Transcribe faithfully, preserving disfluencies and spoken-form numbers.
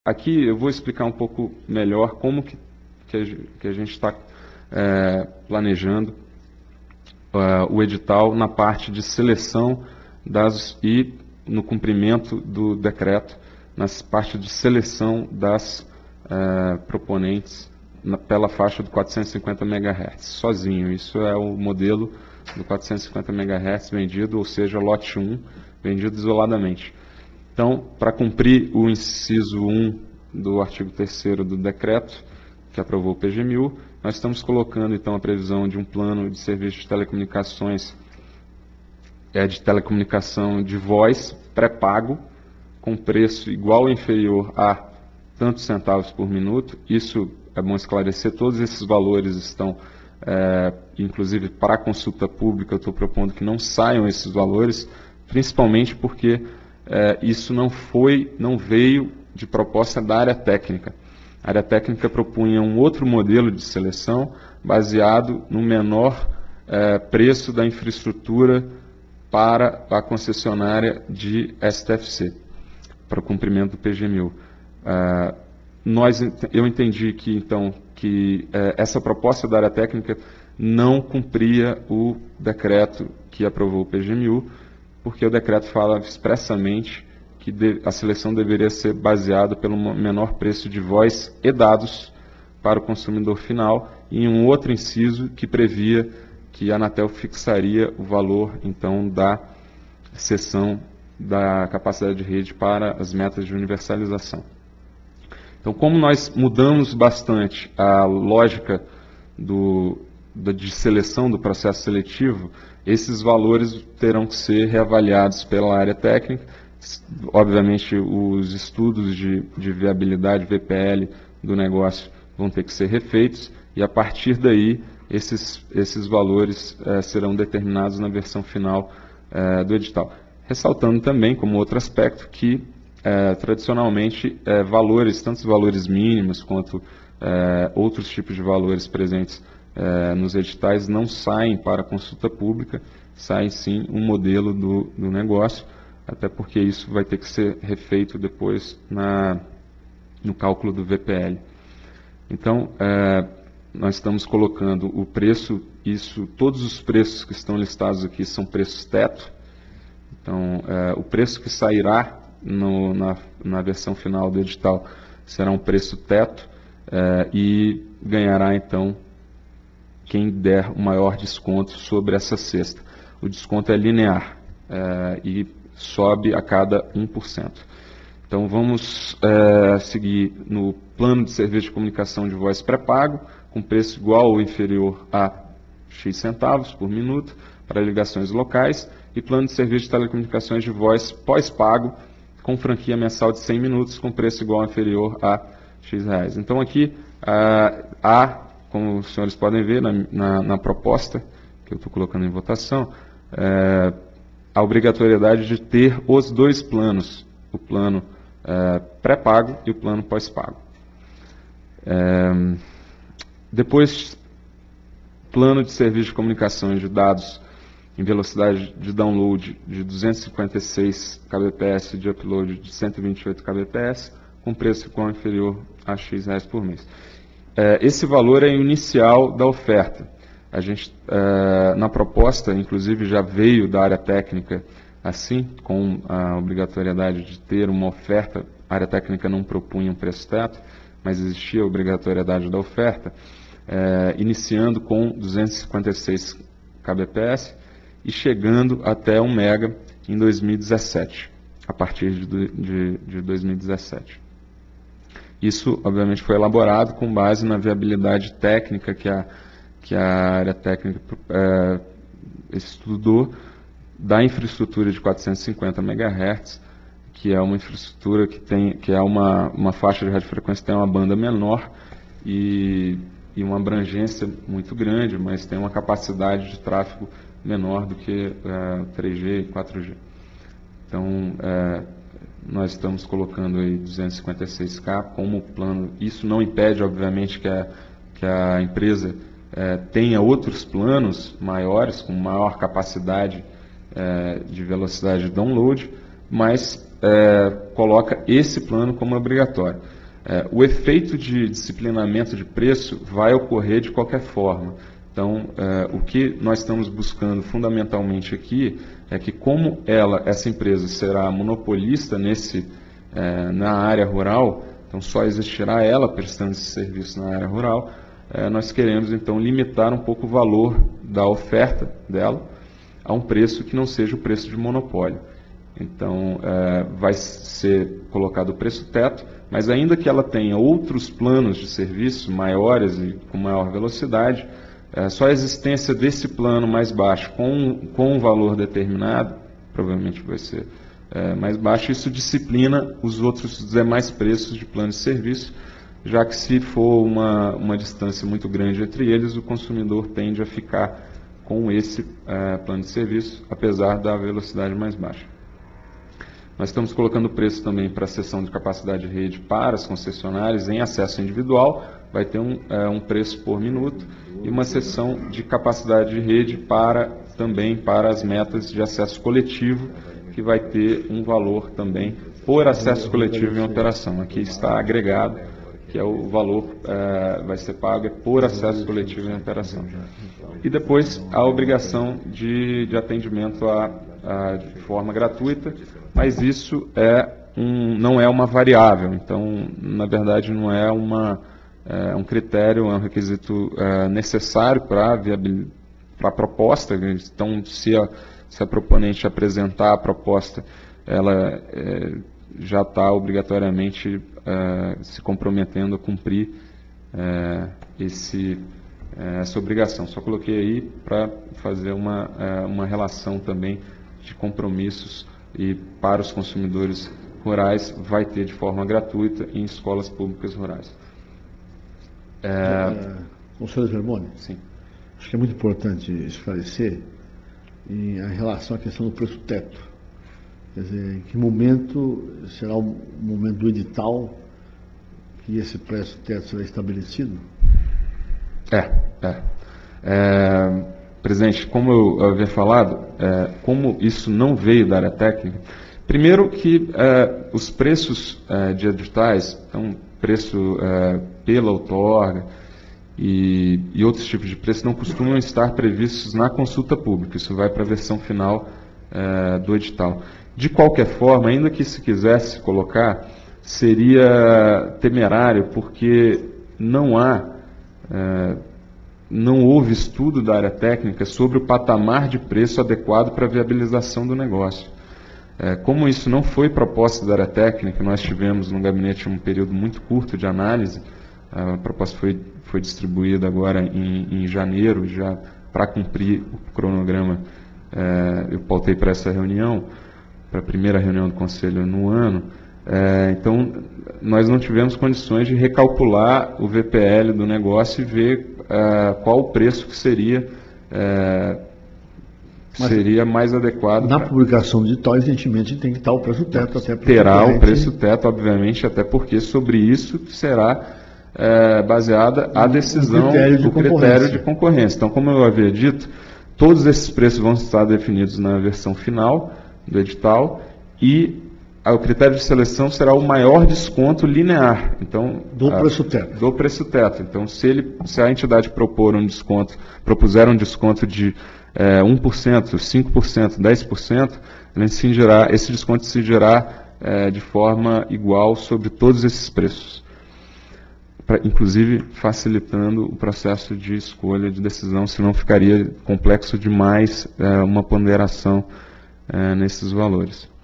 aqui eu vou explicar um pouco melhor como que, que, a, que a gente está é, planejando uh, o edital na parte de seleção das, e no cumprimento do decreto, nas partes de seleção das uh, proponentes na, pela faixa do quatrocentos e cinquenta megahertz, sozinho. Isso é o modelo do quatrocentos e cinquenta megahertz vendido, ou seja, lote um, vendido isoladamente. Então, para cumprir o inciso um do artigo terceiro do decreto, que aprovou o P G M U, nós estamos colocando, então, a previsão de um plano de serviço de telecomunicações, é, de telecomunicação de voz pré-pago, com preço igual ou inferior a tantos centavos por minuto. Isso é bom esclarecer, todos esses valores estão, é, inclusive para a consulta pública, eu estou propondo que não saiam esses valores, principalmente porque é, isso não foi, não veio de proposta da área técnica. A área técnica propunha um outro modelo de seleção baseado no menor é, preço da infraestrutura para a concessionária de S T F C, para o cumprimento do P G M U. Uh, nós, eu entendi que, então, que uh, essa proposta da área técnica não cumpria o decreto que aprovou o P G M U, porque o decreto fala expressamente que de, a seleção deveria ser baseada pelo menor preço de voz e dados para o consumidor final, e em um outro inciso que previa que a Anatel fixaria o valor, então, da cessão da capacidade de rede para as metas de universalização. Então, como nós mudamos bastante a lógica do, do, de seleção do processo seletivo, esses valores terão que ser reavaliados pela área técnica. Obviamente, os estudos de, de viabilidade, V P L, do negócio vão ter que ser refeitos, e a partir daí, esses, esses valores eh, serão determinados na versão final eh, do edital. Ressaltando também, como outro aspecto, que eh, tradicionalmente eh, valores, tanto os valores mínimos quanto eh, outros tipos de valores presentes eh, nos editais não saem para consulta pública, sai sim um modelo do, do negócio, até porque isso vai ter que ser refeito depois na, no cálculo do V P L. Então, eh, nós estamos colocando o preço, isso, todos os preços que estão listados aqui são preços teto. Então, eh, o preço que sairá no, na, na versão final do edital será um preço teto eh, e ganhará, então, quem der o maior desconto sobre essa cesta. O desconto é linear eh, e sobe a cada um por cento. Então, vamos eh, seguir no plano de serviço de comunicação de voz pré-pago, com preço igual ou inferior a X centavos por minuto para ligações locais, e plano de serviço de telecomunicações de voz pós-pago, com franquia mensal de cem minutos, com preço igual ou inferior a X reais. Então, aqui ah, há, como os senhores podem ver na, na, na proposta que eu estou colocando em votação, eh, a obrigatoriedade de ter os dois planos, o plano eh, pré-pago e o plano pós-pago. Eh, depois, plano de serviço de comunicação de dados em velocidade de download de duzentos e cinquenta e seis kbps e de upload de cento e vinte e oito kbps, com preço igual ou inferior a X reais por mês. Eh, esse valor é o inicial da oferta. A gente, eh, na proposta, inclusive, já veio da área técnica assim, com a obrigatoriedade de ter uma oferta. A área técnica não propunha um preço teto, mas existia a obrigatoriedade da oferta, eh, iniciando com duzentos e cinquenta e seis kbps e chegando até um mega em dois mil e dezessete, a partir de, de, de dois mil e dezessete. Isso, obviamente, foi elaborado com base na viabilidade técnica que a, que a área técnica é, estudou da infraestrutura de quatrocentos e cinquenta megahertz, que é uma infraestrutura que tem, que é uma, uma faixa de radiofrequência que tem uma banda menor e, e uma abrangência muito grande, mas tem uma capacidade de tráfego menor do que é, três G e quatro G. Então, é, nós estamos colocando aí duzentos e cinquenta e seis K como plano. Isso não impede, obviamente, que a, que a empresa é, tenha outros planos maiores, com maior capacidade é, de velocidade de download, mas é, coloca esse plano como obrigatório. É, o efeito de disciplinamento de preço vai ocorrer de qualquer forma. Então, é, o que nós estamos buscando fundamentalmente aqui é que, como ela, essa empresa será monopolista nesse, é, na área rural, então só existirá ela prestando esse serviço na área rural, é, nós queremos então limitar um pouco o valor da oferta dela a um preço que não seja o preço de monopólio. Então, é, vai ser colocado o preço teto, mas ainda que ela tenha outros planos de serviço maiores e com maior velocidade, é, só a existência desse plano mais baixo com, com um valor determinado, provavelmente vai ser é, mais baixo, isso disciplina os outros demais preços de plano de serviço, já que se for uma, uma distância muito grande entre eles, o consumidor tende a ficar com esse é, plano de serviço, apesar da velocidade mais baixa. Nós estamos colocando preço também para a seção de capacidade de rede para as concessionárias em acesso individual, vai ter um, é, um preço por minuto, e uma seção de capacidade de rede para, também para as metas de acesso coletivo, que vai ter um valor também por acesso coletivo em operação. Aqui está agregado, que é o valor é, vai ser pago por acesso coletivo em operação. E depois a obrigação de, de atendimento a, a, de forma gratuita, mas isso é um, não é uma variável, então, na verdade, não é, uma, é um critério, é um requisito é, necessário para a proposta. Então, se a, se a proponente apresentar a proposta, ela é, já está obrigatoriamente é, se comprometendo a cumprir é, esse, é, essa obrigação. Só coloquei aí para fazer uma, é, uma relação também de compromissos, e para os consumidores rurais vai ter de forma gratuita em escolas públicas rurais. É... É, Conselheiro Vermoni? Sim. Acho que é muito importante esclarecer em relação à questão do preço teto. Quer dizer, em que momento será o momento do edital que esse preço teto será estabelecido? É, é. é... Presidente, como eu havia falado, é, como isso não veio da área técnica, primeiro que é, os preços é, de editais, então preço é, pela outorga e, e outros tipos de preços não costumam estar previstos na consulta pública, isso vai para a versão final é, do edital. De qualquer forma, ainda que se quisesse colocar, seria temerário, porque não há... É, não houve estudo da área técnica sobre o patamar de preço adequado para a viabilização do negócio. É, como isso não foi proposta da área técnica, nós tivemos no gabinete um período muito curto de análise, a proposta foi, foi distribuída agora em, em janeiro, já para cumprir o cronograma, é, eu pautei para essa reunião, para a primeira reunião do Conselho no ano. É, então, nós não tivemos condições de recalcular o V P L do negócio e ver Uh, qual o preço que seria, uh, seria mais adequado. Na pra... publicação digital, evidentemente, tem que estar o preço teto. Até Terá o preço teto, obviamente, até porque sobre isso será uh, baseada a decisão, o critério de, critério de concorrência. Então, como eu havia dito, todos esses preços vão estar definidos na versão final do edital e o critério de seleção será o maior desconto linear. Então, do a, preço teto. Do preço teto. Então, se, ele, se a entidade propor um desconto, propuser um desconto de é, um por cento, cinco por cento, dez por cento, ele incidirá, esse desconto incidirá é, de forma igual sobre todos esses preços. Pra, inclusive, facilitando o processo de escolha, de decisão, senão ficaria complexo demais é, uma ponderação é, nesses valores.